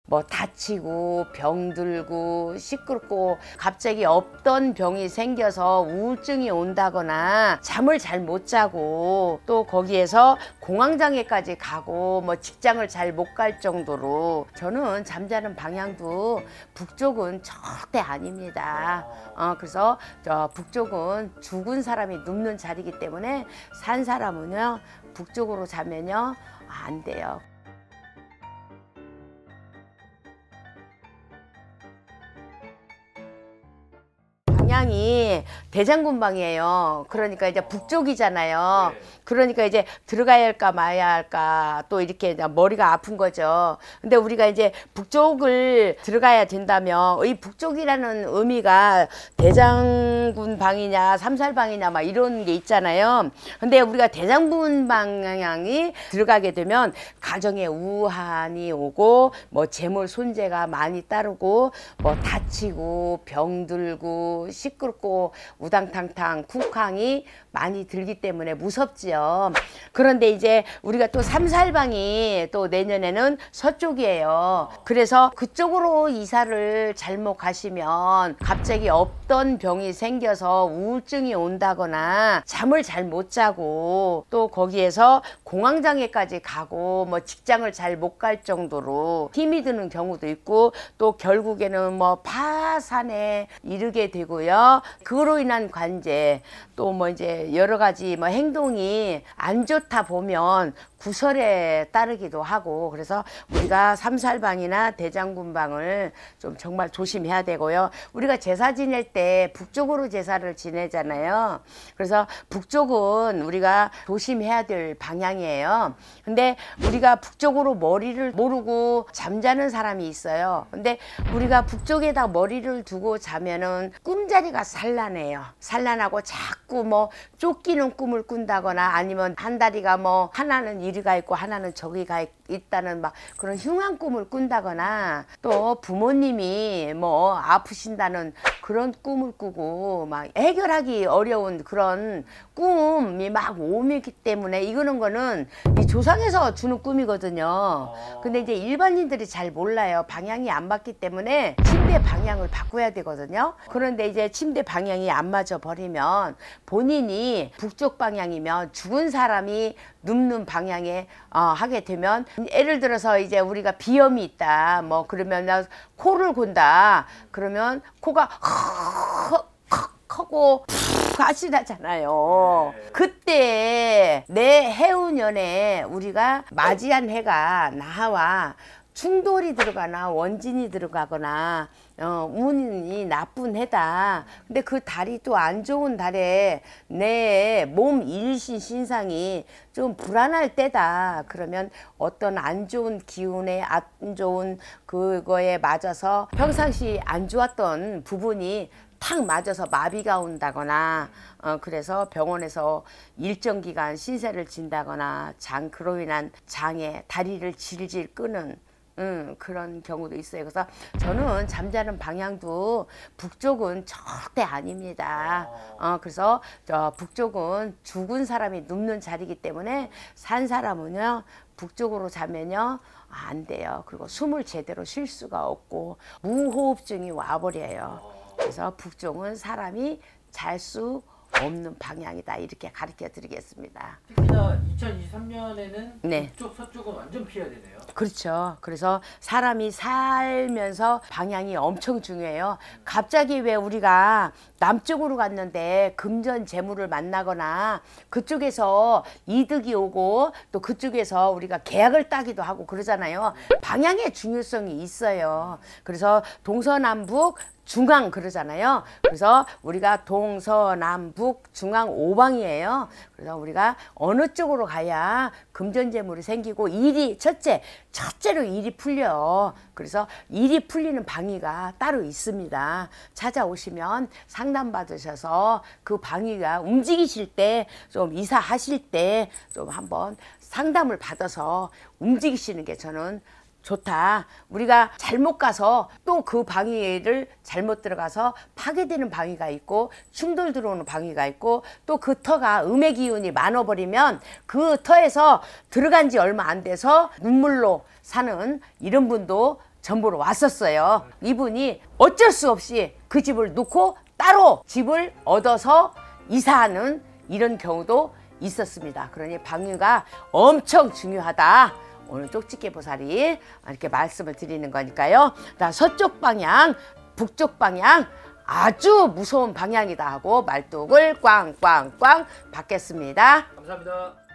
뭐 다치고 병들고 시끄럽고 갑자기 없던 병이 생겨서 우울증이 온다거나 잠을 잘 못 자고 또 거기에서 공황장애까지 가고 뭐 직장을 잘 못 갈 정도로 저는 잠자는 방향도 북쪽은 절대 아닙니다. 그래서 북쪽은 죽은 사람이 눕는 자리이기 때문에 산 사람은요 북쪽으로 자면요 안 돼요. 방향이 대장군방이에요. 그러니까 이제 북쪽이잖아요. 그러니까 이제 들어가야 할까 마야 할까 또 이렇게 머리가 아픈 거죠. 근데 우리가 이제 북쪽을 들어가야 된다면 이 북쪽이라는 의미가 대장군방이냐 삼살방이냐 막 이런 게 있잖아요. 근데 우리가 대장군 방향이 들어가게 되면 가정에 우환이 오고 뭐 재물 손재가 많이 따르고 뭐 다치고 병들고 시끄럽고 우당탕탕 쿵쾅이 많이 들기 때문에 무섭지요. 그런데 이제 우리가 또 삼살방이 또 내년에는 서쪽이에요. 그래서 그쪽으로 이사를 잘못 가시면 갑자기 없던 병이 생겨서 우울증이 온다거나 잠을 잘 못 자고 또 거기에서 공황장애까지 가고 뭐 직장을 잘 못 갈 정도로 힘이 드는 경우도 있고 또 결국에는 뭐 파산에 이르게 되고요. 그로 인한 관제 또 뭐 이제 여러 가지 뭐 행동이 안 좋다 보면 구설에 따르기도 하고 그래서 우리가 삼살방이나 대장군방을 좀 정말 조심해야 되고요. 우리가 제사 지낼 때 북쪽으로 제사를 지내잖아요. 그래서 북쪽은 우리가 조심해야 될 방향이에요. 근데 우리가 북쪽으로 머리를 모르고 잠자는 사람이 있어요. 근데 우리가 북쪽에다 머리를 두고 자면은 꿈자리가 산란해요. 산란하고 자꾸 뭐 쫓기는 꿈을 꾼다거나 아니면 한 다리가 뭐 하나는 이리 가 있고 하나는 저기 가 있다는 막 그런 흉한 꿈을 꾼다거나 또 부모님이 뭐 아프신다는 그런 꿈을 꾸고 막 해결하기 어려운 그런 꿈이 막 오기 때문에 이거는 거는 이 조상에서 주는 꿈이거든요. 근데 이제 일반인들이 잘 몰라요. 방향이 안 맞기 때문에 침대 방향을 바꿔야 되거든요. 그런데 이제 침대 방향이 안 맞아 버리면 본인이 북쪽 방향이면 죽은 사람이 눕는 방향에 하게 되면 예를 들어서 이제 우리가 비염이 있다 뭐 그러면 나 코를 곤다 그러면 코가 하고 가시 나잖아요. 그때 내 해운년에 우리가 맞이한 해가 나와 충돌이 들어가나 원진이 들어가거나 운이 나쁜 해다. 근데 그 달이 또 안 좋은 달에 내 몸 일신 신상이 좀 불안할 때다. 그러면 어떤 안 좋은 기운에 안 좋은 그거에 맞아서 평상시 안 좋았던 부분이 탁 맞아서 마비가 온다거나 그래서 병원에서 일정 기간 신세를 진다거나 그로 인한 장에 다리를 질질 끄는 그런 경우도 있어요. 그래서 저는 잠자는 방향도 북쪽은 절대 아닙니다. 그래서 북쪽은 죽은 사람이 눕는 자리이기 때문에 산 사람은요 북쪽으로 자면요 안 돼요. 그리고 숨을 제대로 쉴 수가 없고 무호흡증이 와버려요. 그래서 북쪽은 사람이 잘 수 없는 방향이다 이렇게 가르쳐 드리겠습니다. 특히나 2023년에는 네. 북쪽 서쪽은 완전 피해야 되네요. 그렇죠. 그래서 사람이 살면서 방향이 엄청 중요해요. 갑자기 왜 우리가 남쪽으로 갔는데 금전 재물을 만나거나 그쪽에서 이득이 오고 또 그쪽에서 우리가 계약을 따기도 하고 그러잖아요. 방향의 중요성이 있어요. 그래서 동서남북 중앙 그러잖아요. 그래서 우리가 동서남북 중앙 오방이에요. 그래서 우리가 어느 쪽으로 가야 금전재물이 생기고 일이 첫째로 일이 풀려. 그래서 일이 풀리는 방위가 따로 있습니다. 찾아오시면 상담 받으셔서 그 방위가 움직이실 때 좀 이사하실 때 좀 한번 상담을 받아서 움직이시는 게 저는 좋다. 우리가 잘못 가서 또 그 방위를 잘못 들어가서 파괴되는 방위가 있고 충돌 들어오는 방위가 있고 또 그 터가 음의 기운이 많아버리면 그 터에서 들어간 지 얼마 안 돼서 눈물로 사는 이런 분도 전보러 왔었어요. 이분이 어쩔 수 없이 그 집을 놓고 따로 집을 얻어서 이사하는 이런 경우도 있었습니다. 그러니 방유가 엄청 중요하다. 오늘 쪽집게 보살이 이렇게 말씀을 드리는 거니까요. 나 서쪽 방향, 북쪽 방향 아주 무서운 방향이다 하고 말뚝을 꽝꽝꽝 받겠습니다. 감사합니다.